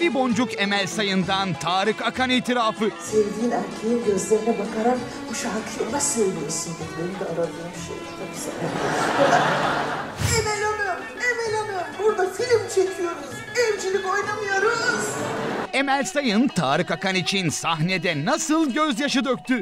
Mavi Boncuk Emel Sayın'dan Tarık Akan itirafı. Sevdiğin erkeğin gözlerine bakarak bu şarkıyı ona söylüyorsun dedi. Benim de aradığım şey. Çok güzel. Emel Hanım, burada film çekiyoruz. Evcilik oynamıyoruz. Emel Sayın, Tarık Akan için sahnede nasıl gözyaşı döktü?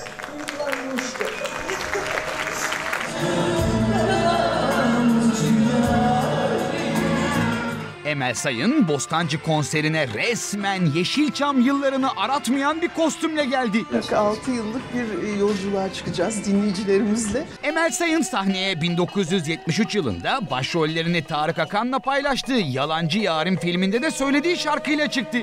Emel Sayın, Bostancı konserine resmen Yeşilçam yıllarını aratmayan bir kostümle geldi. 6 yıllık bir yolculuğa çıkacağız dinleyicilerimizle. Emel Sayın sahneye 1973 yılında başrollerini Tarık Akan'la paylaştığı Yalancı Yarim filminde de söylediği şarkıyla çıktı.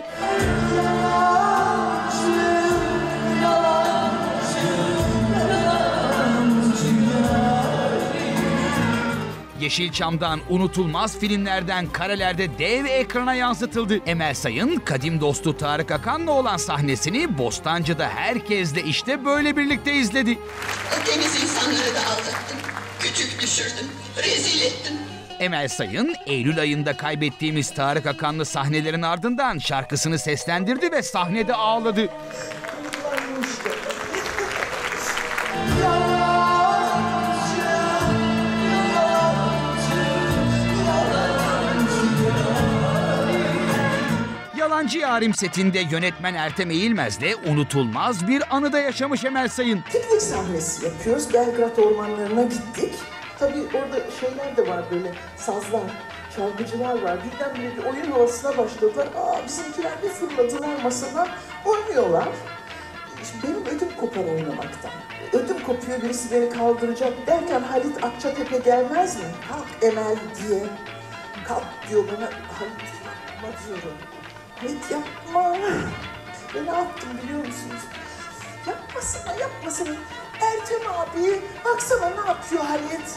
Yeşilçam'dan unutulmaz filmlerden karelerde dev ekrana yansıtıldı. Emel Sayın, kadim dostu Tarık Akan'la olan sahnesini Bostancı'da herkesle işte böyle birlikte izledi. Deniz insanları da aldattın, küçük düşürdün, rezil ettin. Emel Sayın, Eylül ayında kaybettiğimiz Tarık Akan'lı sahnelerin ardından şarkısını seslendirdi ve sahnede ağladı. Yalancı Yarim setinde yönetmen Ertem Eğilmez'le unutulmaz bir anıda yaşamış Emel Sayın. Piknik sahnesi yapıyoruz. Belgrad ormanlarına gittik. Tabii orada şeyler de var böyle sazlar, çalgıcılar var. Birdenbire bir oyun havasına başladılar. Bizimkiler bir fırladılar masadan oynuyorlar. Şimdi benim ödüm kopar oynamaktan. Ödüm kopuyor, birisi beni kaldıracak derken Halit Akçatepe gelmez mi? Kalk Emel diye. Kalk diyor bana. Halit yapma diyorum. Halit yapma. Ve ne yaptım biliyor musunuz? Yapmasana. Ertem abi, baksana ne yapıyor Halit?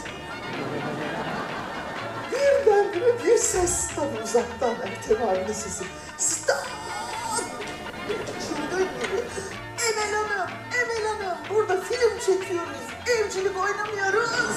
Birdenbire bir ses tabii uzaktan Ertem abinin sesi. Stop! Çılgın gibi. Emel Hanım, burada film çekiyoruz. Evcilik oynamıyoruz.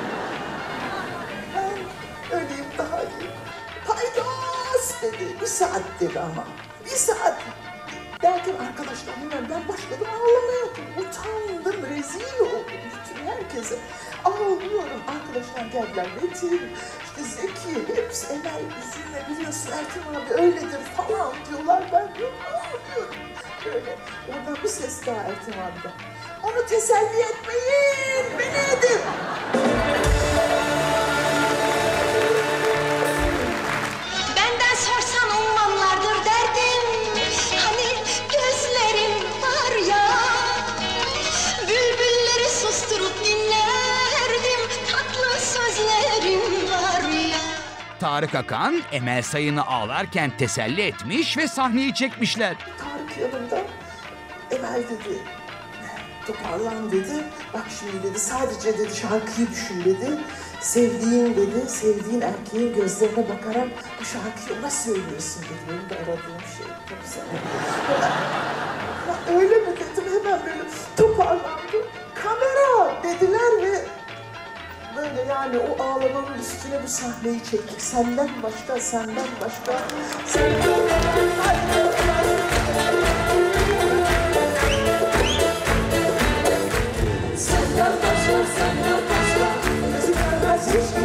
Ben öleyim daha iyi. Paydos dedi. 1 saat dedi ama. 1 saat. Derken arkadaşlar hemen ben başladım ağlamaya. Utandım, rezil oldum bütün herkese. Ağlıyorum. Arkadaşlar geldiler. Metin, işte Zeki, hepsi Emel üzülme biliyorsun Ertem abi öyledir falan diyorlar. Ben yok ağlıyorum. Böyle. Oradan bir ses daha Ertem abiden. Onu teselli etmeyin, beni edin. Benden sorsan ummanlardır derdim. Hani gözlerim var ya, bülbülleri susturup dinlerdim. Tatlı sözlerim var ya. Tarık Akan, Emel Sayın'ı ağlarken teselli etmiş ve sahneyi çekmişler. Tarık yanımda. Emel dedi, toparlan dedi. Bak şimdi dedi, sadece dedi şarkıyı düşün dedi. Sevdiğin erkeğin gözlerine bakarak bu şarkıyı ona söylüyorsun dedi. Benim de aradığım şey. Çok güzel. Öyle mi dedim, hemen böyle toparlandım. Kamera dediler ve böyle yani o ağlamanın üstüne bu sahneyi çektik. Senden başka. Senden başka. Senden başka. Gözüm görmez hiç